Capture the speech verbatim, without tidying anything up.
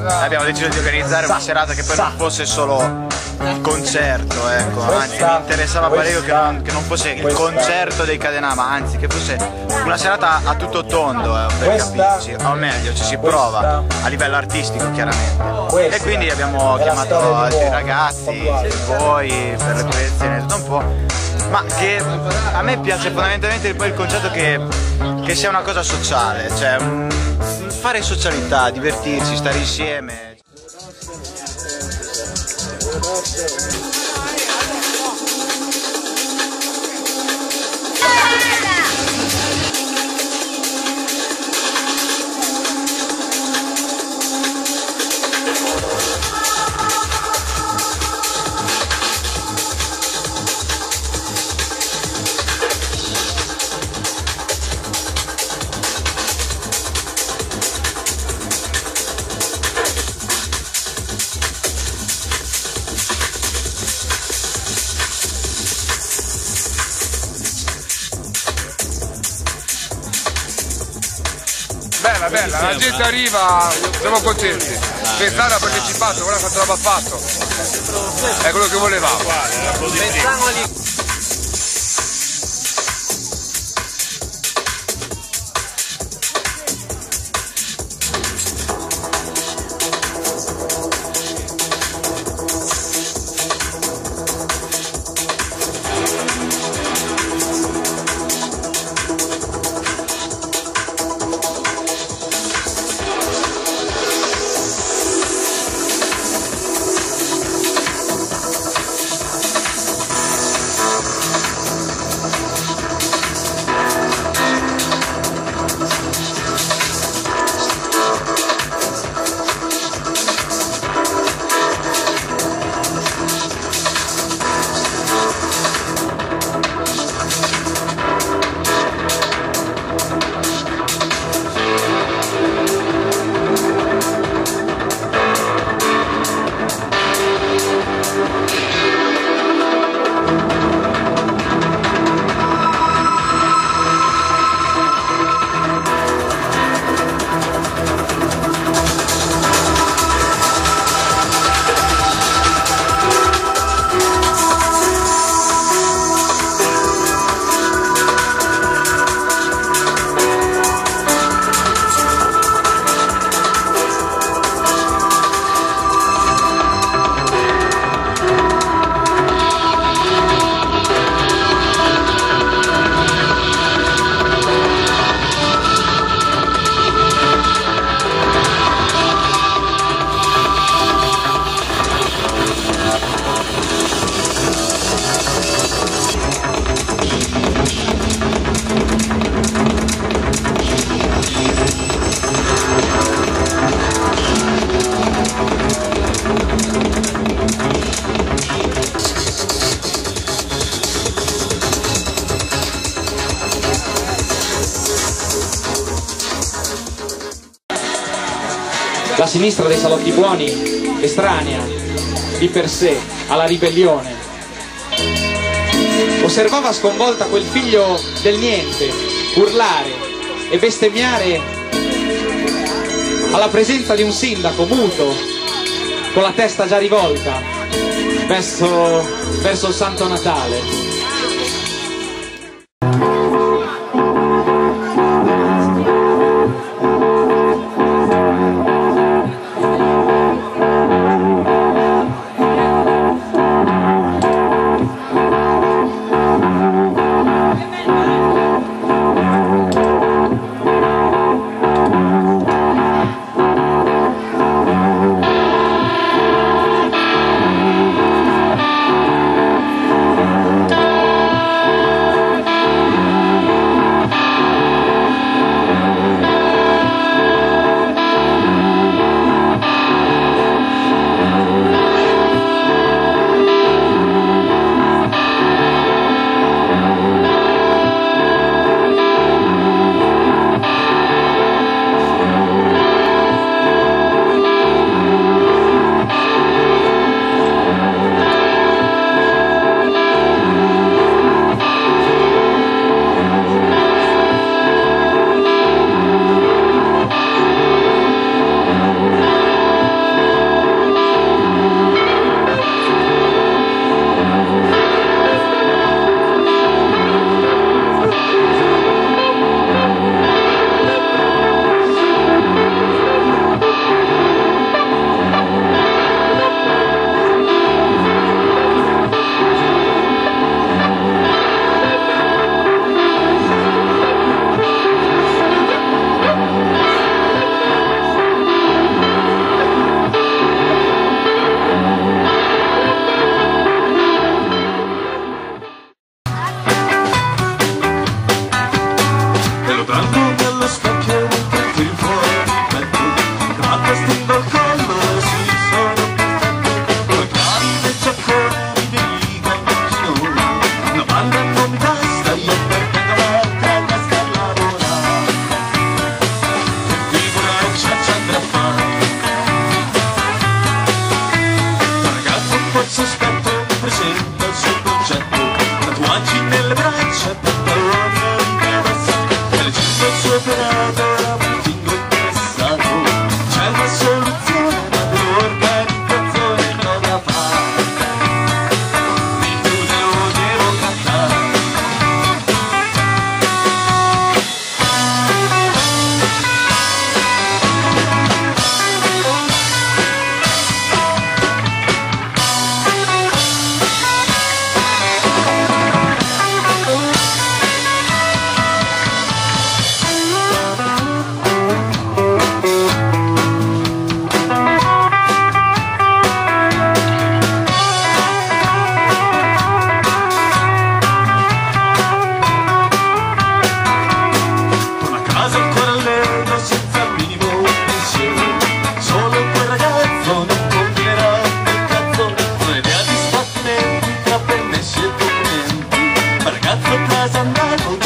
abbiamo deciso di organizzare una serata che poi non fosse solo il concerto, ecco, anzi mi interessava parecchio che non, che non fosse il concerto dei Cadenama, anzi che fosse una serata a tutto tondo, eh, per capirci, o meglio ci si prova a livello artistico chiaramente, e quindi abbiamo chiamato altri ragazzi, voi per le proiezioni e tutto un po', ma che a me piace fondamentalmente poi il concetto che, che sia una cosa sociale, cioè um, fare socialità, divertirsi, stare insieme. Bella, bella, la gente arriva, siamo contenti. Pezzano ha partecipato, guarda quanto roba ha fatto. È quello che volevamo. La sinistra dei salotti buoni, estranea di per sé alla ribellione, osservava sconvolta quel figlio del niente urlare e bestemmiare alla presenza di un sindaco muto, con la testa già rivolta verso, verso il Santo Natale. Thank you. casa andare